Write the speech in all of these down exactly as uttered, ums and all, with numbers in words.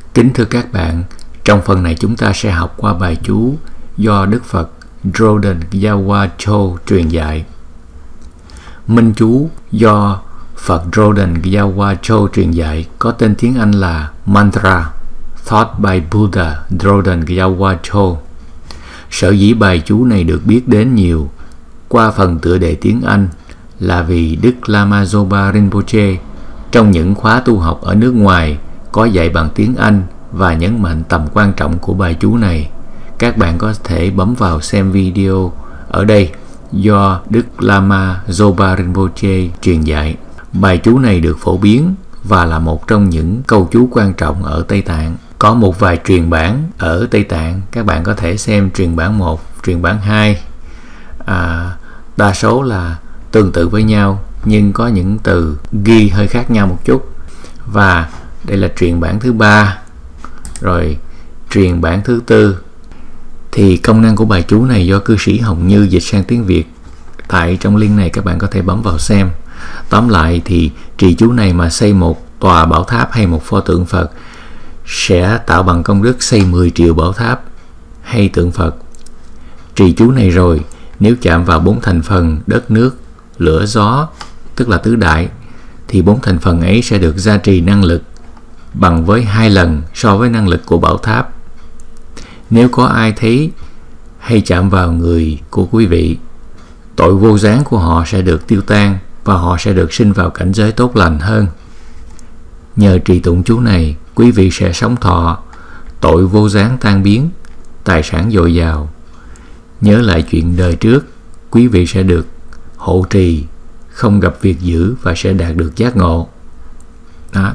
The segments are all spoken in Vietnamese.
Kính thưa các bạn, trong phần này chúng ta sẽ học qua bài chú do Đức Phật Drona Gyatso truyền dạy. Minh chú do Phật Drona Gyatso truyền dạy có tên tiếng Anh là Mantra Taught by Buddha Drona Gyatso. Sở dĩ bài chú này được biết đến nhiều qua phần tựa đề tiếng Anh là vì Đức Lama Zopa Rinpoche trong những khóa tu học ở nước ngoài có dạy bằng tiếng Anh và nhấn mạnh tầm quan trọng của bài chú này. Các bạn có thể bấm vào xem video ở đây do Đức Lama Zopa Rinpoche truyền dạy. Bài chú này được phổ biến và là một trong những câu chú quan trọng ở Tây Tạng. Có một vài truyền bản ở Tây Tạng, các bạn có thể xem truyền bản một, truyền bản hai. À, đa số là tương tự với nhau nhưng có những từ ghi hơi khác nhau một chút. Và đây là truyền bản thứ ba, rồi truyền bản thứ tư. Thì công năng của bài chú này do cư sĩ Hồng Như dịch sang tiếng Việt. Tại trong link này các bạn có thể bấm vào xem. Tóm lại thì trì chú này mà xây một tòa bảo tháp hay một pho tượng Phật sẽ tạo bằng công đức xây mười triệu bảo tháp hay tượng Phật. Trì chú này rồi, nếu chạm vào bốn thành phần đất, nước, lửa, gió, tức là tứ đại, thì bốn thành phần ấy sẽ được gia trì năng lực bằng với hai lần so với năng lực của bảo tháp. Nếu có ai thấy hay chạm vào người của quý vị, tội vô gián của họ sẽ được tiêu tan và họ sẽ được sinh vào cảnh giới tốt lành hơn. Nhờ trì tụng chú này, quý vị sẽ sống thọ, tội vô gián tan biến, tài sản dồi dào. Nhớ lại chuyện đời trước, quý vị sẽ được hộ trì, không gặp việc dữ và sẽ đạt được giác ngộ. Đó.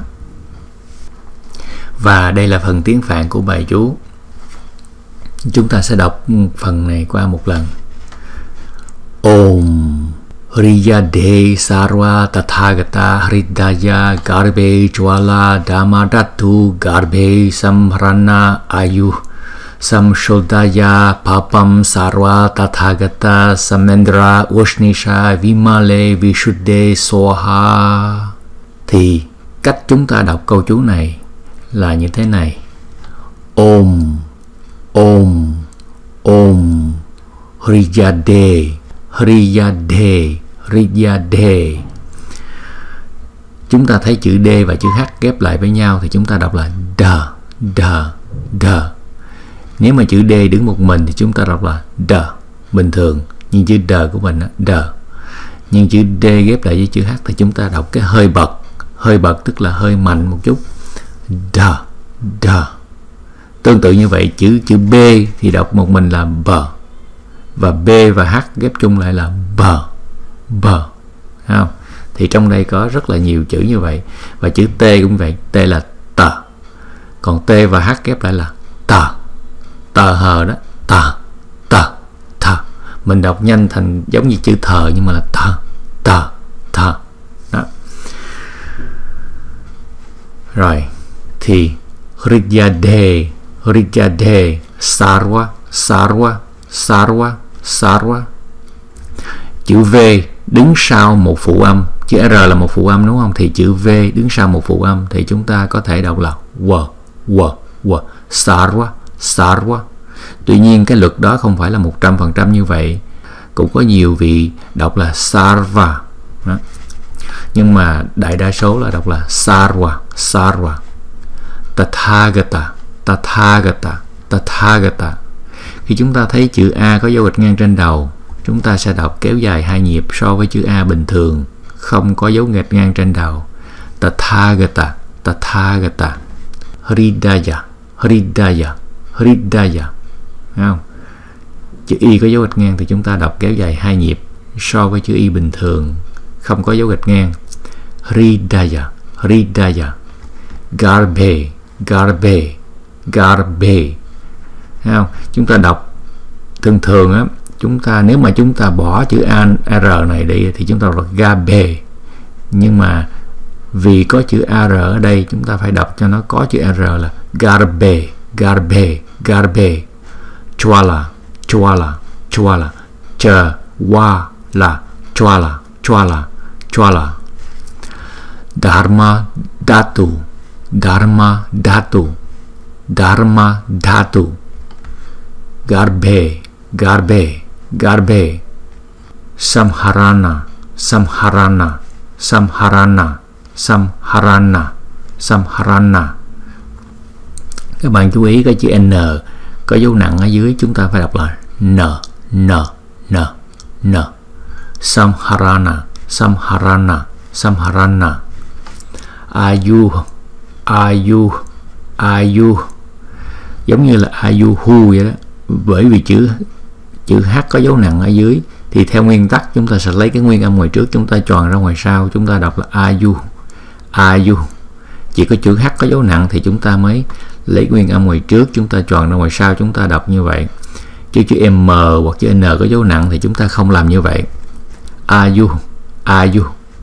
Và đây là phần tiếng Phạn của bài chú. Chúng ta sẽ đọc phần này qua một lần. Om Hriyade Sarva Tathagata Hridaya Garbe Jwala Dhammadatu Garbe Samhrana Ayu Samshodaya Papam Sarva Tathagata Samendra Ushnisha Vimale Vishuddhe Soha. Thì cách chúng ta đọc câu chú này là như thế này. Om Om Om Hriyade Hriyade Hriyade. Chúng ta thấy chữ D và chữ H ghép lại với nhau thì chúng ta đọc là đờ đờ đờ. Nếu mà chữ D đứng một mình thì chúng ta đọc là đờ bình thường, nhưng chữ đờ của mình là đờ. Nhưng chữ D ghép lại với chữ H thì chúng ta đọc cái hơi bật. Hơi bật tức là hơi mạnh một chút. Đờ đờ. Tương tự như vậy, chữ chữ B thì đọc một mình là bờ, và B và H ghép chung lại là bờ bờ. Không? Thì trong đây có rất là nhiều chữ như vậy. Và chữ T cũng vậy, T là tờ, còn T và H ghép lại là tờ, tờ hờ đó, tờ tờ thờ. Mình đọc nhanh thành giống như chữ thờ nhưng mà là tờ tờ thờ đó. Rồi thì Hriyade Hriyade Sarva Sarva Sarva Sarva. Chữ V đứng sau một phụ âm, chữ R là một phụ âm đúng không? Thì chữ V đứng sau một phụ âm thì chúng ta có thể đọc là W W W Sarva Sarva. Tuy nhiên cái luật đó không phải là một trăm phần trăm như vậy. Cũng có nhiều vị đọc là Sarva đó. Nhưng mà đại đa số là đọc là Sarva Sarva. Tathagata Tathagata Tathagata. Khi chúng ta thấy chữ A có dấu gạch ngang trên đầu, chúng ta sẽ đọc kéo dài hai nhịp so với chữ A bình thường không có dấu gạch ngang trên đầu. Tathagata Tathagata. Hridaya Hridaya Hridaya. Không? Chữ Y có dấu gạch ngang thì chúng ta đọc kéo dài hai nhịp so với chữ Y bình thường không có dấu gạch ngang. Hridaya Hridaya. Garbe Garbe Garbe. Không? Chúng ta đọc thường thường á, chúng ta nếu mà chúng ta bỏ chữ A, R này đi thì chúng ta đọc là Gabe. Nhưng mà vì có chữ A R ở đây, chúng ta phải đọc cho nó có chữ R là Garbe Garbe Garbe. Chwala Chwala Chwala. Cha wa la Chwala Chwala Chwala. Dharma Dhatu Dharma Dhatu Dharma Dhatu. Garbhe, Garbhe, Garbhe. Samharana, Samharana, Samharana, Samharana, Samharana. Các bạn chú ý cái chữ N có dấu nặng ở dưới, chúng ta phải đọc là N, N, N, N. Samharana, Samharana, Samharana. Ayu, Ayu, Ayu. Giống như là Ayuhu vậy đó. Bởi vì chữ chữ H có dấu nặng ở dưới, thì theo nguyên tắc chúng ta sẽ lấy cái nguyên âm ngoài trước, chúng ta tròn ra ngoài sau, chúng ta đọc là Ayu, Ayu. Chỉ có chữ H có dấu nặng thì chúng ta mới lấy nguyên âm ngoài trước, chúng ta tròn ra ngoài sau, chúng ta đọc như vậy. Chứ chữ M hoặc chữ N có dấu nặng thì chúng ta không làm như vậy. Ayu, Ayu.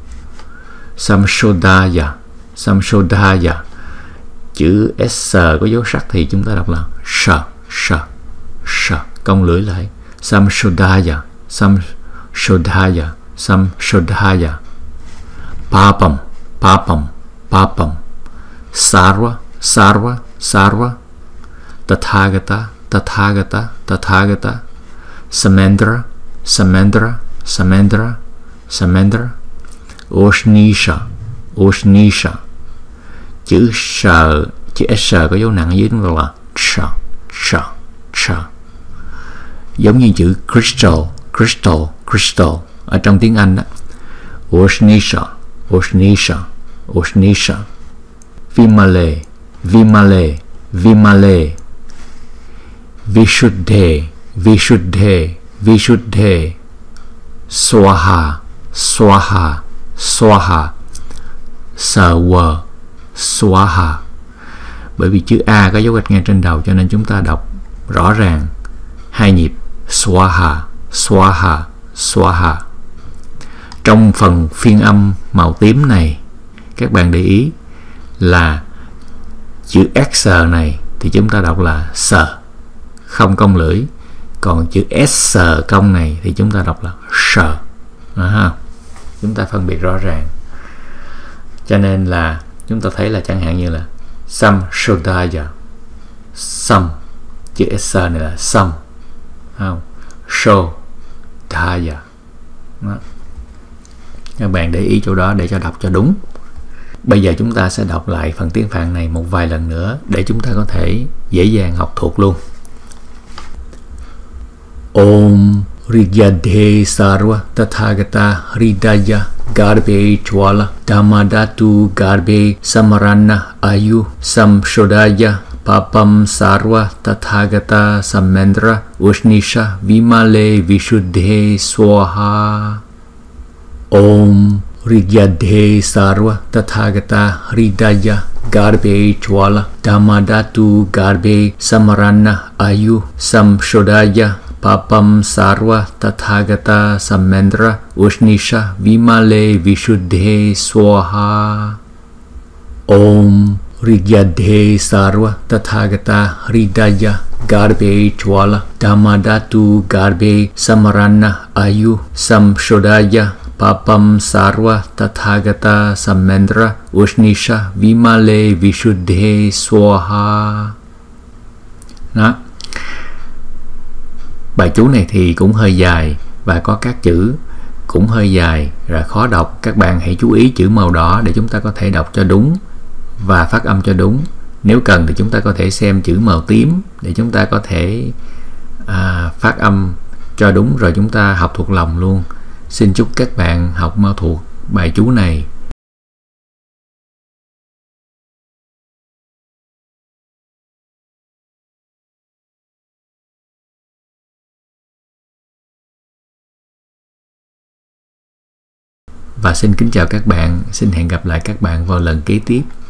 Samshodaya, Samshodaya. Chữ S có dấu sắc thì chúng ta đọc là S, S, S. Cong lưỡi lại. Samshodaya, Samshodaya, Samshodaya. Papam, Papam, Papam. Sarva, Sarva, Sarva. Tathagata, Tathagata, Tathagata. Samendra, Samendra, Samendra, Samendra. Oshnisha, Oshnisha. Chữ S, chữ S có dấu nặng ở dưới chúng ta là Cha, Cha, Cha. Giống như chữ crystal, crystal, crystal ở trong tiếng Anh đó. Oshnisha, Oshnisha, Oshnisha. Vimale, Vimale, Vimale. Vishuddhe, Vishuddhe, Vishuddhe. Swaha, Swaha, Swaha. Sawa, Swaha. Bởi vì chữ A có dấu gạch ngang trên đầu cho nên chúng ta đọc rõ ràng hai nhịp. Swaha, Swaha, Swaha. Trong phần phiên âm màu tím này, các bạn để ý là chữ X này thì chúng ta đọc là S, không cong lưỡi. Còn chữ S cong này thì chúng ta đọc là S. À, chúng ta phân biệt rõ ràng. Cho nên là chúng ta thấy là chẳng hạn như là Samshodaya, Sam, chữ S này là Sam, không? Shodaya. Đó. Các bạn để ý chỗ đó để cho đọc cho đúng. Bây giờ chúng ta sẽ đọc lại phần tiếng Phạn này một vài lần nữa để chúng ta có thể dễ dàng học thuộc luôn. Om Rigyadhe Sarva Tathagata Hridaya Garbhe Chwala Dhammadatu Garbhe Samarana Ayu Samshodaya Papam Sarva Tathagata Samendra Ushnisha Vimale Vishuddhe Swaha. Om Rigyadhe Sarva Tathagata Hridaya Garbhe Chwala Dhammadatu Garbhe Samarana Ayu Samshodaya Papam Sarva Tathagata Samendra Ushnisha Vimale Vishuddhe Swaha. Om Rigyadhe Sarva Tathagata Hridaya Garbhe Chwala Dhammadatu Garbhe Samarana Ayu Samshodaya Papam Sarva Tathagata Samendra Ushnisha Vimale Vishuddhe Swaha. Đó. Bài chú này thì cũng hơi dài và có các chữ cũng hơi dài rồi khó đọc. Các bạn hãy chú ý chữ màu đỏ để chúng ta có thể đọc cho đúng và phát âm cho đúng. Nếu cần thì chúng ta có thể xem chữ màu tím để chúng ta có thể à, phát âm cho đúng rồi chúng ta học thuộc lòng luôn. Xin chúc các bạn học mau thuộc bài chú này. Và xin kính chào các bạn, xin hẹn gặp lại các bạn vào lần kế tiếp.